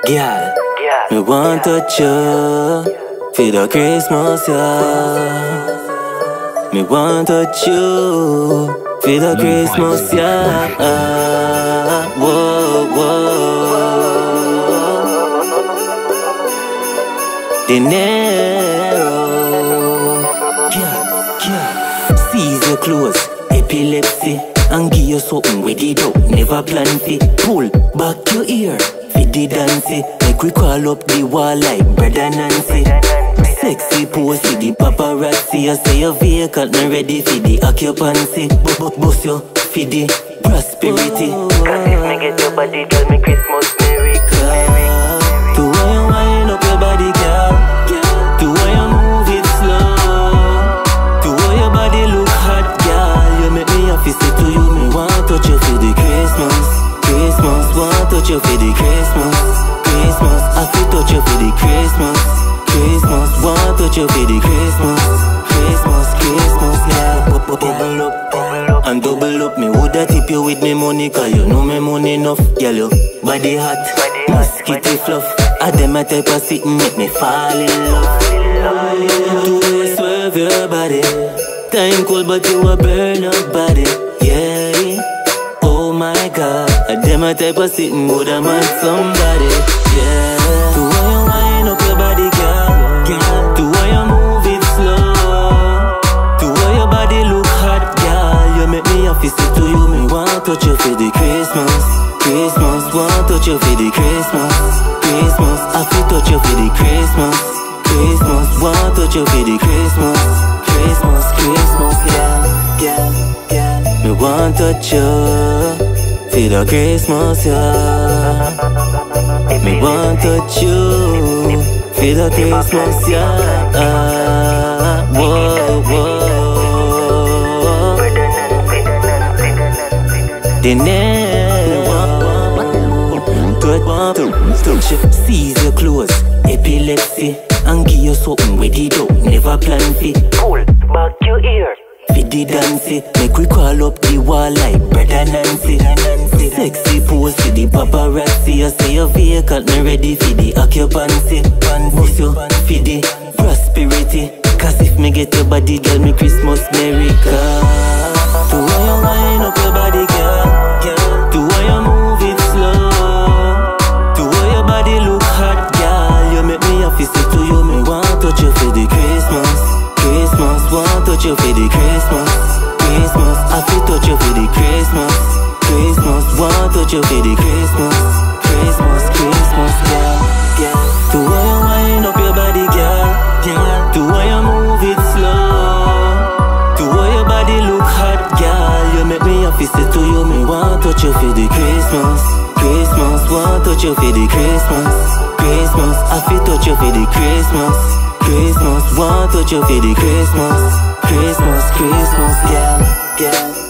Girl, me want touch you for the Christmas, yeah. Me want touch you for the Christmas, yeah. Whoa, whoa. Dinero. Girl, seize your clothes, epilepsy, and give you something with it out. Never plan fi pull back your ear. The dancey, make we call up the wall like Brother Nancy. Sexy pose with the paparazzi. I say your vehicle not ready for the occupancy. Bust you for the prosperity. Cause if me get your body, girl, me Christmas merry. To why you wind up your body, girl. To why you move it slow. To why your body look hot, girl. You make me happy, say to you, me want touch you for the Christmas. Christmas, want touch you for the Christmas. Christmas, I feel touch you for the Christmas. Christmas, want touch you for the Christmas. Christmas, Christmas, yeah. Bubble up and double up. Me woulda tip you with me money, cause you know me money enough. Girl, your body hot, mosquito fluff. I dem a type of sitting make me fall in love. To swerve your body. Time cold but you a burn up body, yeah. Oh my God, them a type of sitting would a man somebody, yeah. To why you wind up your body, girl. To why you move it slow. To why your body look hot, girl. You make me happy, say to you, me want touch you for the Christmas. Christmas, want touch you for the Christmas. Christmas, I feel touch you for the Christmas. Christmas, want touch you for the Christmas. Christmas, Christmas, yeah. Me want touch you for the Christmas, yeah. Me want touch you for the Christmas, yeah. Whoa, whoa. Touch you, seize your clothes, epilepsy, and give you something with it out. Never plan fi pull back your ear. For the dancey, make we call up the wall like Brother Nancy. Sexy pose for the paparazzi. I say your vehicle not ready for the occupancy. Bust you for the prosperity. Cause if me get your body, girl, me Christmas merry. To why you wind up your body, girl. To why you move it slow. To why your body look hot, girl. You make me happy, say to you, me want touch you for the Christmas. Christmas, want touch you for the Christmas. Christmas, I feel touch you for the Christmas. Christmas, want touch you for the Christmas. Christmas, Christmas, girl. To why you wind up your body, girl. To why you move it slow. To why your body look hot, girl. You make me happy, say to you, me want touch you for the Christmas. Christmas, want touch you for the Christmas. Christmas, I feel touch you for the Christmas. Christmas, want touch you for the Christmas. Christmas, Christmas, girl.